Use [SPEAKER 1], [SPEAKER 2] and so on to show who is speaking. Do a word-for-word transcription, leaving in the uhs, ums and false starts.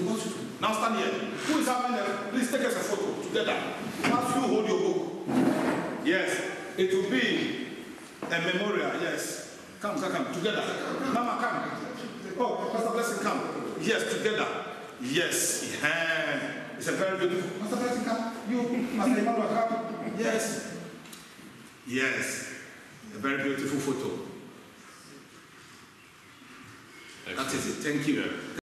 [SPEAKER 1] He wants you to. Now stand here. Who is having them? Please take us a photo together. As you hold your book. Yes. It will be a memorial. Yes. Come, come, come. Together. Mama, come. Oh, Pastor Blessing, come. Yes, together. Yes. Yeah. It's a very beautiful. Pastor Blessing, come. You, Pastor Emmanuel, come. Yes. Yes. A very beautiful photo. That is it. Thank you.